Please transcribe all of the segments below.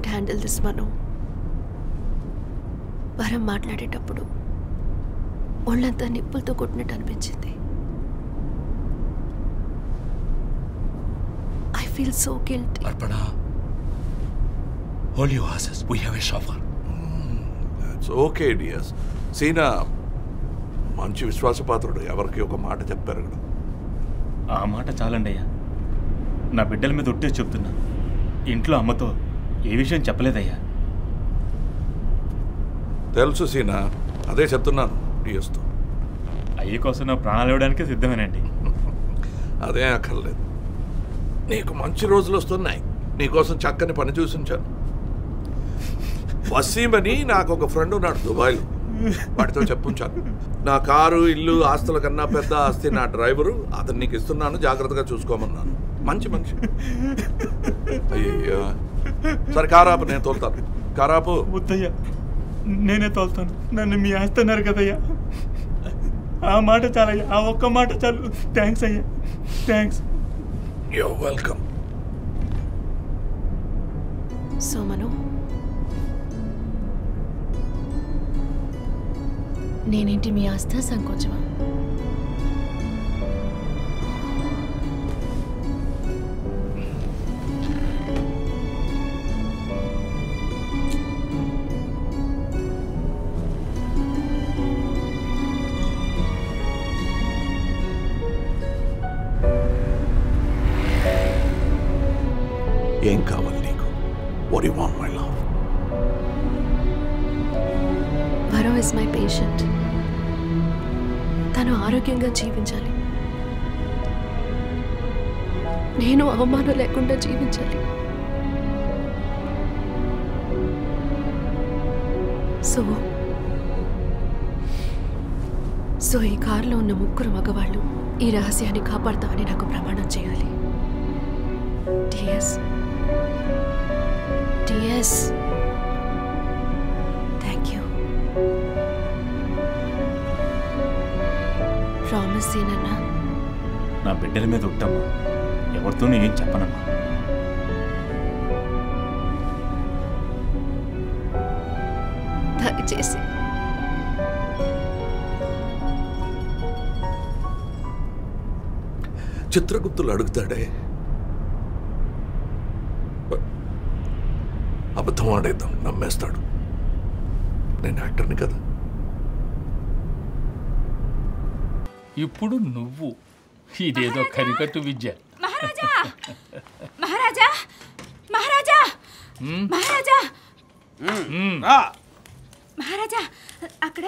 Can't handle this మను. వరం మాట్లాడేటప్పుడు ఒళ్ళంతా నిప్పులతో కొట్టినట్టు అనిపించింది. I feel so guilty. Arpana, hold your horses. We have a chauffeur. It's okay, dears. Seena మంచి విశ్వాసపాత్రుడు. ఎవరికి ఒక మాట చెప్పారు. ఆ మాట చాలండి అయ్యా. నా బిడ్డల మీద ఒట్టేసి చెప్తున్నా. ఇంట్లో అమ్మతో ఏ విషయం చెప్పలేదయ్యా. తెలుసు సీనా, అదే చెప్తున్నాను డియర్స్తో. అయ్య కోసం నా ప్రాణాలు ఇవ్వడానికే సిద్ధమేనండి. అదే అక్కర్లేదు. నీకు మంచి రోజులు వస్తున్నాయి. నీకోసం చక్కని పని చూసించాను. వసీం అని నాకు ఒక ఫ్రెండ్ ఉన్నాడు దుబాయ్లో. వాడితో చెప్పుంచాను. నా కారు, ఇల్లు, ఆస్తుల కన్నా పెద్ద ఆస్తి నా డ్రైవరు. అతను నీకు ఇస్తున్నాను, జాగ్రత్తగా చూసుకోమన్నాను. మంచి మనిషి. అయ్యో సరే, కారాపు, నేను తోలుతాను. కారాపు. వద్దయ్యా, నేనే తోలుతాను. నన్ను మీ ఆస్తున్నారు కదయ్యా. ఆ మాట చాలయ్యా, ఆ ఒక్క మాట చాలు. థ్యాంక్స్ అయ్యా, థ్యాంక్స్. You're welcome. సో మను, నేనేంటి మీ ఆస్థ సంకోచమా? ఏం కావాలి నీకు? What do you want, my love? భరో ఇస్ మై పేషెంట్. తను ఆరోగ్యంగా జీవించాలి. నేను అవమానం లేకుండా జీవించాలి. సో ఈ కారులో ఉన్న ముగ్గురు మగవాళ్ళు ఈ రహస్యాన్ని కాపాడతామని నాకు ప్రమాణం చేయాలి. టిఎస్, థ్యాంక్ యూ. ప్రామిస్ ఏనన్నా? నా బిడ్డల మీద ఒట్టమ్మా, ఎవరితోనూ ఏం చెప్పనమ్మా. దయచేసి. చిత్రగుప్తులు అడుగుతాడే, అబద్ధం ఆడేద్దాం, నమ్మేస్తాడు. నేను యాక్టర్ని కదా. ఇప్పుడు నువ్వు ఇదేదో కరికట్టు విద్య. మహారాజా, మహారాజా, మహారాజా, మహారాజా, మహారాజా, అక్కడ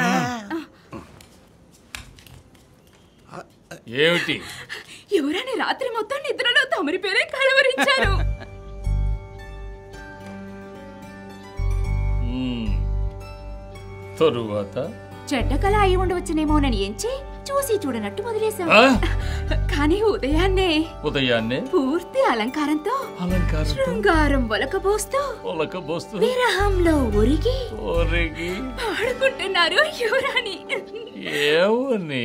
ఏమిటి? ఎవరని రాత్రి మొత్తం నిద్రలో తమరి పేరే కలవరించారు. తరువాత చెడ్డ కళ అయి ఉండవచ్చునేమోనని ఎంచి చూసి చూడనట్టు వదిలేశాం. కానీ ఉదయాన్నే పూర్తి అలంకారంతో శృంగారం ఒలకబోస్తూ విరహంలో ఒరిగి పాడుకుంటున్నారు యువరాణి. ఏమని?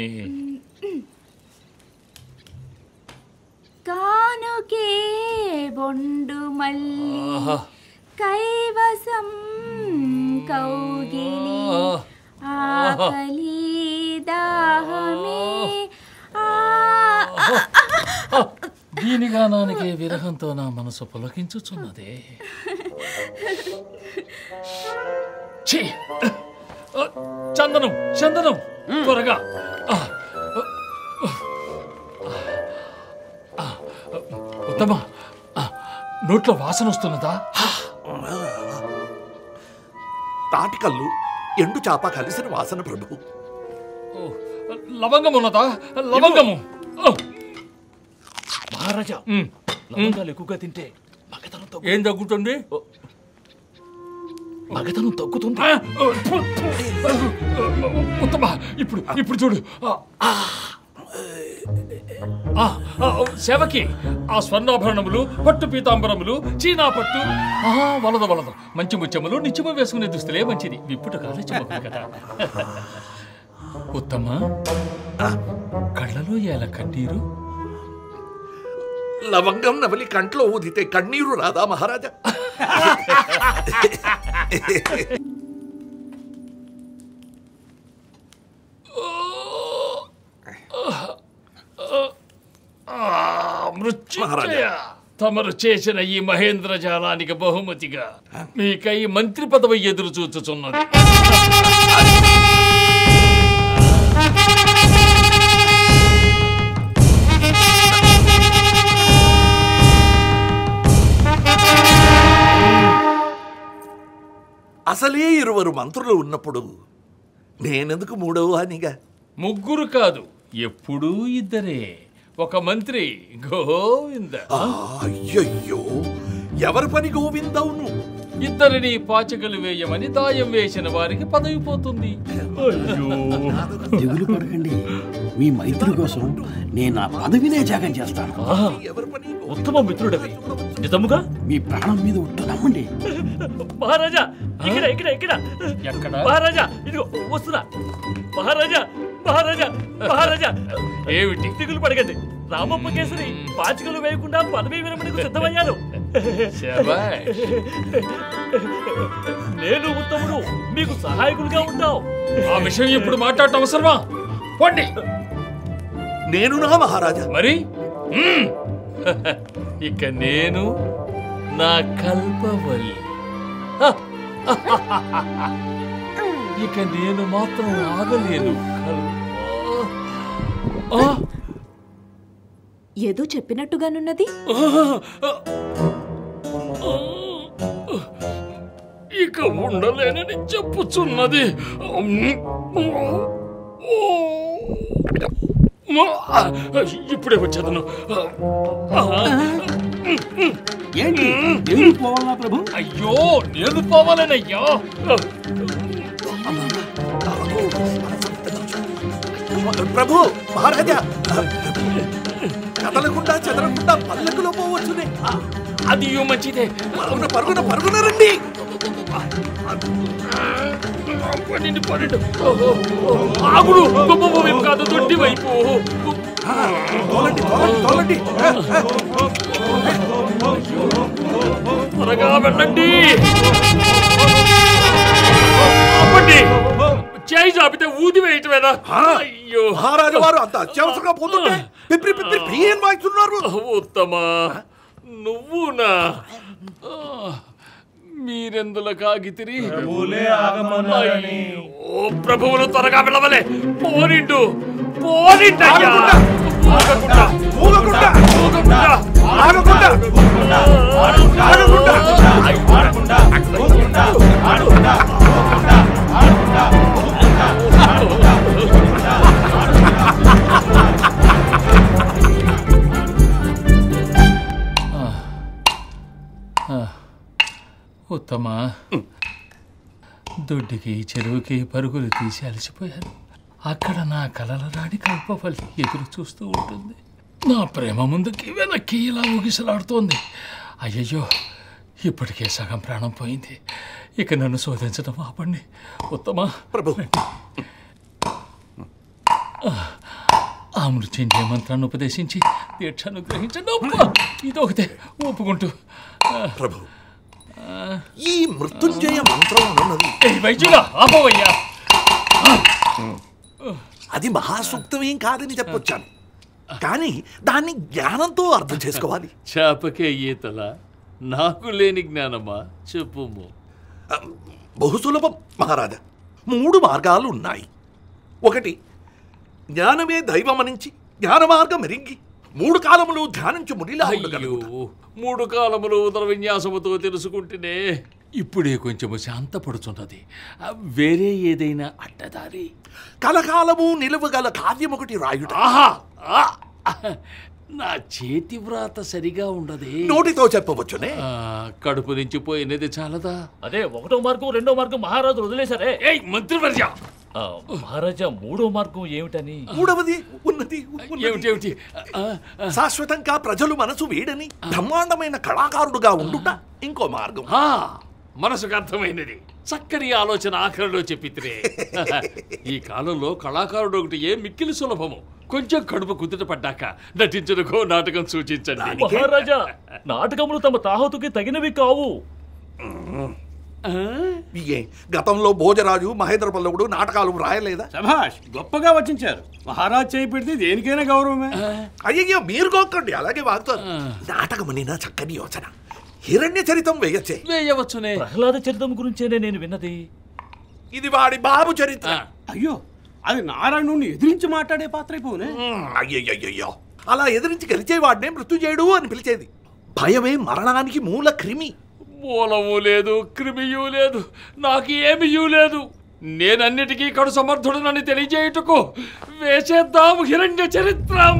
కానుకే బొండు మల్లి కైవసం కౌగిలి ఆకలి దాహమే. దీని గానానికి విరహంతో నా మనసు పులకించుచున్నదే. చందనం, చందనం, త్వరగా. ఉత్తమ, నోట్లో వాసన వస్తున్నదా? తాటికల్లు, ఎండు చాప కలిసిన వాసన ప్రభు. లవంగం ఉన్నదా? లవంగము. మహారాజా, లవంగాలు ఎక్కువగా తింటే మగతనం ఏం తగ్గుతుంది? మగతనం తగ్గుతుంది. ఉత్తమ, ఇప్పుడు చూడు. సేవకి ఆ స్వర్ణాభరణములు, పట్టు పీతాంబరములు, చీనా పట్టు, వలద వలద మంచి ముత్యములు, నిత్యము వేసుకునే దుస్తులే మంచిది. విప్పుట కాలేచమ్మకులు కదా. ఉత్తమ, కళ్ళలో ఎలా కన్నీరు? లవంగం నవలి కంట్లో ఊదితే కన్నీరు రాదా మహారాజా? మృత్యుంజయ, తమరు చేసిన ఈ మహేంద్ర జాలానికి బహుమతిగా మీకై మంత్రి పదవి ఎదురు చూచుచున్నది. అసలే 20 మంత్రులు ఉన్నప్పుడు నేనెందుకు మూడవ అనిగా? ముగ్గురు కాదు, ఎప్పుడూ ఇద్దరే. ఒక మంత్రి గోవింద. అయ్యయ్యో, ఎవరి పని గోవిందవును? ఇద్దరిని పాచికలు వేయమని దాయం వేసిన వారికి పదవి పోతుంది. దిగులు పడకండి, మీ మైత్రి కోసం నేను ఆ పదవినే త్యాగం చేస్తాను. ఉత్తమ మిత్రుడవి, నిజముగా మీ ప్రాణం మీద ఒట్టు నమ్మండి. మహారాజా, ఇక్కడ ఇక్కడ ఇక్కడ ఎక్కడ? మహారాజా, ఇదిగో వస్తున్నా. మహారాజా మహారాజా మహారాజా, ఏమిటి? దిగులు పడకండి, రామప్ప కేసరి పాచికలు వేయకుండా పదవి విరమణకు సిద్ధమయ్యాను. శభాష్. నేను ఉత్తముడు, మీకు సహాయకులుగా ఉంటావు. ఆ విషయం ఇప్పుడు మాట్లాడటం అవసరమా? పోండి. నేను నా మహారాజా. మరి ఇక నేను నా కల్పవల్లి. ఇక నేను మాత్రం ఆగలేను. ఏదో చెప్పినట్టుగానున్నది. ఇక ఉండలేనని చెప్పుచున్నది. ఇప్పుడే వచ్చేదను. ఏంటి నేను పోవాలా ప్రభు? అయ్యో, నేను పోవాలనయ్యా. ప్రభు, మహారాజా, కదలకుండా చెదరకుండా పల్లెకులో పోవచ్చునే. అది మంచిదే. పరుగున పరుగున పరుగున రండి. ఆగుడు, గొప్ప వైపు కాదు, దొడ్డి వైపు. తోలండి తోలండి తోలండి. త్వరగా వెళ్ళండి. అప్పండి, చేయి చాపితే ఊది వేయటమేనా? అయ్యో, మహారాజు వారు అంత అత్యవసరంగా పోతుంటే పిప్పి పిప్పి ప్రియన్ వాయిస్తున్నారు. ఉత్తమా, నువ్వునా? మీరెందుల కాగితిరి? ఓ ప్రభువులు, త్వరగా వెళ్ళవలే. పోనిండు పోనిండయ్యా. ఆగకుండా ఆగకుండా ఆగకుండా ఉత్తమా, దొడ్డికి చెరువుకి పరుగులు తీసి అలసిపోయాను. అక్కడ నా కలల రాణి కల్పవల్లి ఎదురు చూస్తూ ఉంటుంది. నా ప్రేమ ముందుకి వెనక్కి ఇలా ఊగిసలాడుతోంది. అయ్యయ్యో, ఇప్పటికే సగం ప్రాణం పోయింది. ఇక నన్ను శోధించడం ఆపండి. ఉత్తమా ప్రభు, ఆ మృత్యుంజయ మంత్రాన్ని ఉపదేశించి దీక్ష అనుగ్రహించండి. ఇదొకటే ఒప్పుకుంటూ. ప్రభు, ఈ మృత్యుంజయ మంత్రం ఉన్నది, వైద్యులా ఆపవయ్యా. అది మహాసూక్తమేం కాదని చెప్పొచ్చాను, కానీ దాన్ని జ్ఞానంతో అర్థం చేసుకోవాలి. చేపకే ఈతల, నాకు లేని జ్ఞానమా? చెప్పుము. బహు సులభం మహారాజా. 3 మార్గాలు ఉన్నాయి. 1, జ్ఞానమే దైవమనించి జ్ఞాన మార్గం ఎరింగి 3 కాలములు ధ్యానించు మునిలా ఉండగలుగుట. 3 కాలములు ఉదర విన్యాసముతో తెలుసుకుంటేనే ఇప్పుడే కొంచెము శాంతపడుచున్నది. వేరే ఏదైనా అడ్డదారి? కలకాలము నిలువగల కావ్యమొకటి రాయుట. నా చేతి వ్రాత సరిగా ఉండదే. నోటితో చెప్పవచ్చునే. కడుపు నుంచి పోయినది చాలదా? అదే 1వ మార్గం 2వ మార్గం మహారాజు వదిలేశారే. మంత్రివర్య, మహారాజా 3వ మార్గం ఏమిటని? 3వది ఉన్నది. ఏమిటి? శాశ్వతంగా ప్రజలు మనసు వీడని బ్రహ్మాండమైన కళాకారుడుగా ఉండుట ఇంకో మార్గం. మనసుకు అర్థమైనది. చక్కని ఆలోచన ఆఖరిలో చెప్పితే. ఈ కాలంలో కళాకారుడు ఒకటి మిక్కిలి సులభము. కొంచెం కడుపు కుదుట పడ్డాక నటించనుకో నాటకం సూచించండి. మహారాజా, నాటకములు తమ తాహతుకి తగినవి కావు. గతంలో భోజరాజు మహేంద్రపల్లవుడు నాటకాలు రాయలేదా? సభాష్, గొప్పగా వచ్చించారు. మహారాజ్ చేయి పెడితే దేనికైనా గౌరవమే. అయ్యో మీరు గోక్కండి, అలాగే వాగుతారు. నాటకం నా చక్కని యోచన. హిరణ్య చరితం వేయచ్చే. వేయవచ్చునే. ప్రహ్లాద చరితం గురించేనే నేను విన్నది. ఇది వాడి బాబు చరిత్ర. అయ్యో, అది నారాయణుడిని ఎదిరించి మాట్లాడే పాత్ర అయిపోనే. అయ్యయ్యో, అలా ఎదిరించి గెలిచేవాడినే మృత్యుజయుడు అని పిలిచేది. భయమే మరణానికి మూల క్రిమి. మూలము లేదు, క్రిమియూ లేదు, నాకు ఏమియూ లేదు. నేనన్నిటికీ కడు సమర్థుడనని తెలియజేయుటకు వేసేద్దాం హిరణ్య చరిత్రం.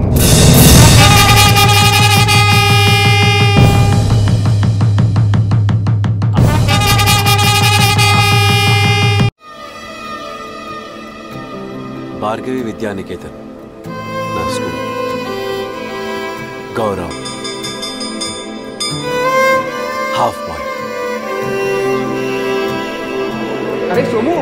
భార్గవి విద్యానికేతన్ నా స్కూల్. Gaurav half bye. అరే సోము,